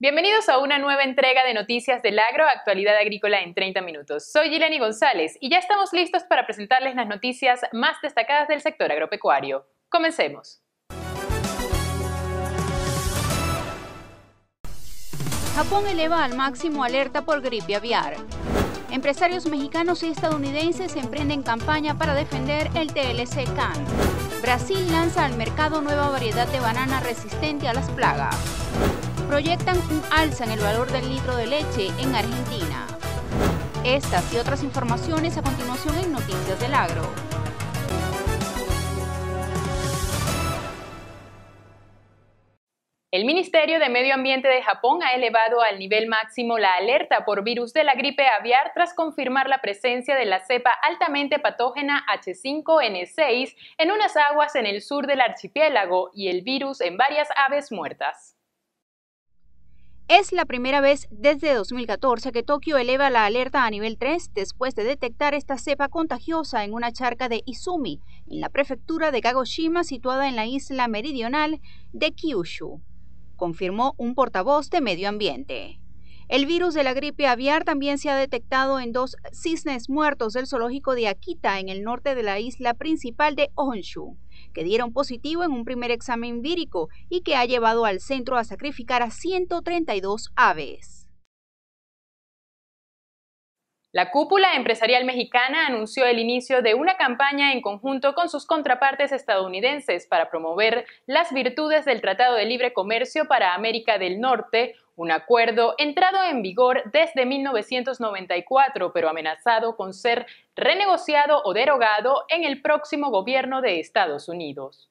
Bienvenidos a una nueva entrega de Noticias del Agro, actualidad agrícola en 30 minutos. Soy Gileni González y ya estamos listos para presentarles las noticias más destacadas del sector agropecuario. Comencemos. Japón eleva al máximo alerta por gripe aviar. Empresarios mexicanos y estadounidenses emprenden campaña para defender el TLC CAN. Brasil lanza al mercado nueva variedad de banana resistente a las plagas. Proyectan un alza en el valor del litro de leche en Argentina. Estas y otras informaciones a continuación en Noticias del Agro. El Ministerio de Medio Ambiente de Japón ha elevado al nivel máximo la alerta por virus de la gripe aviar tras confirmar la presencia de la cepa altamente patógena H5N6 en unas aguas en el sur del archipiélago y el virus en varias aves muertas. Es la primera vez desde 2014 que Tokio eleva la alerta a nivel 3 después de detectar esta cepa contagiosa en una charca de Izumi, en la prefectura de Kagoshima, situada en la isla meridional de Kyushu, confirmó un portavoz de Medio Ambiente. El virus de la gripe aviar también se ha detectado en 2 cisnes muertos del zoológico de Akita, en el norte de la isla principal de Honshu, que dieron positivo en un primer examen vírico y que ha llevado al centro a sacrificar a 132 aves. La cúpula empresarial mexicana anunció el inicio de una campaña en conjunto con sus contrapartes estadounidenses para promover las virtudes del Tratado de Libre Comercio para América del Norte, un acuerdo entrado en vigor desde 1994, pero amenazado con ser renegociado o derogado en el próximo gobierno de Estados Unidos.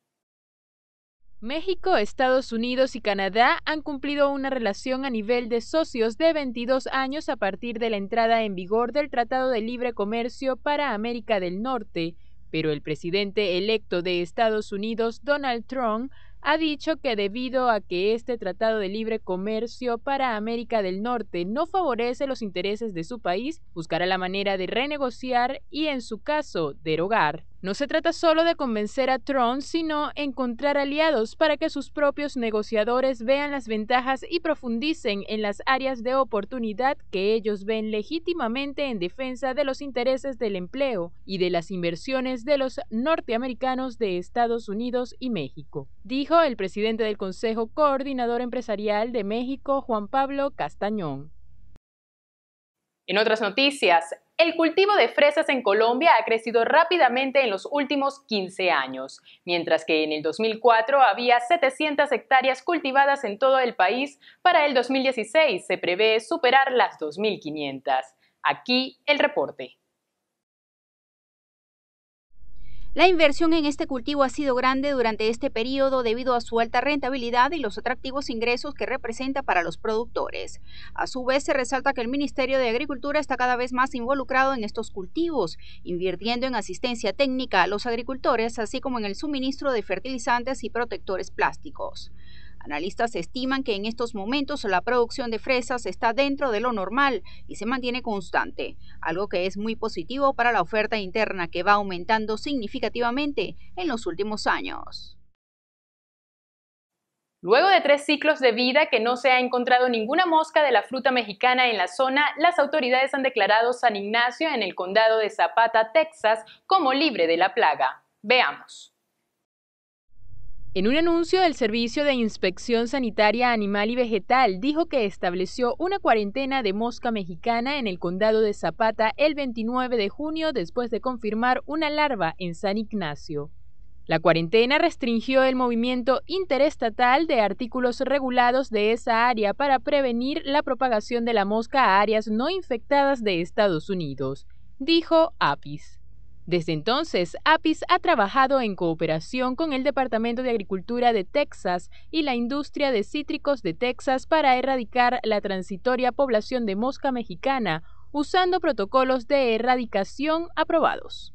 México, Estados Unidos y Canadá han cumplido una relación a nivel de socios de 22 años a partir de la entrada en vigor del Tratado de Libre Comercio para América del Norte, pero el presidente electo de Estados Unidos, Donald Trump, ha dicho que debido a que este Tratado de Libre Comercio para América del Norte no favorece los intereses de su país, buscará la manera de renegociar y, en su caso, derogar. No se trata solo de convencer a Trump, sino encontrar aliados para que sus propios negociadores vean las ventajas y profundicen en las áreas de oportunidad que ellos ven legítimamente en defensa de los intereses del empleo y de las inversiones de los norteamericanos de Estados Unidos y México, dijo el presidente del Consejo Coordinador Empresarial de México, Juan Pablo Castañón. En otras noticias, el cultivo de fresas en Colombia ha crecido rápidamente en los últimos 15 años, mientras que en el 2004 había 700 hectáreas cultivadas en todo el país. Para el 2016 se prevé superar las 2.500. Aquí el reporte. La inversión en este cultivo ha sido grande durante este periodo debido a su alta rentabilidad y los atractivos ingresos que representa para los productores. A su vez, se resalta que el Ministerio de Agricultura está cada vez más involucrado en estos cultivos, invirtiendo en asistencia técnica a los agricultores, así como en el suministro de fertilizantes y protectores plásticos. Analistas estiman que en estos momentos la producción de fresas está dentro de lo normal y se mantiene constante, algo que es muy positivo para la oferta interna, que va aumentando significativamente en los últimos años. Luego de 3 ciclos de vida que no se ha encontrado ninguna mosca de la fruta mexicana en la zona, las autoridades han declarado San Ignacio, en el condado de Zapata, Texas, como libre de la plaga. Veamos. En un anuncio, el Servicio de Inspección Sanitaria Animal y Vegetal dijo que estableció una cuarentena de mosca mexicana en el condado de Zapata el 29 de junio después de confirmar una larva en San Ignacio. La cuarentena restringió el movimiento interestatal de artículos regulados de esa área para prevenir la propagación de la mosca a áreas no infectadas de Estados Unidos, dijo APIS. Desde entonces, APIS ha trabajado en cooperación con el Departamento de Agricultura de Texas y la industria de cítricos de Texas para erradicar la transitoria población de mosca mexicana, usando protocolos de erradicación aprobados.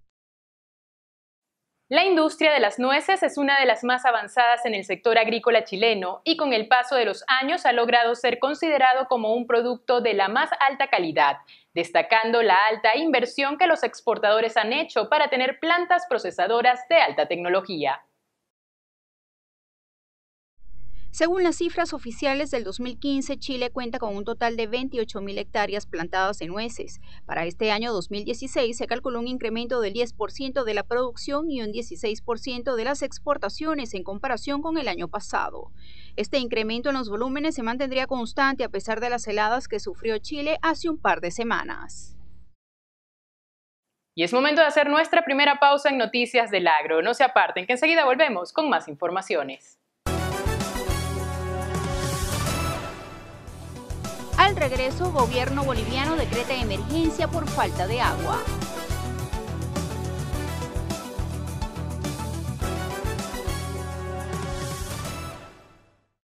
La industria de las nueces es una de las más avanzadas en el sector agrícola chileno y con el paso de los años ha logrado ser considerado como un producto de la más alta calidad, destacando la alta inversión que los exportadores han hecho para tener plantas procesadoras de alta tecnología. Según las cifras oficiales del 2015, Chile cuenta con un total de 28.000 hectáreas plantadas de nueces. Para este año 2016 se calculó un incremento del 10% de la producción y un 16% de las exportaciones en comparación con el año pasado. Este incremento en los volúmenes se mantendría constante a pesar de las heladas que sufrió Chile hace un par de semanas. Y es momento de hacer nuestra primera pausa en Noticias del Agro. No se aparten, que enseguida volvemos con más informaciones. Al regreso, gobierno boliviano decreta emergencia por falta de agua.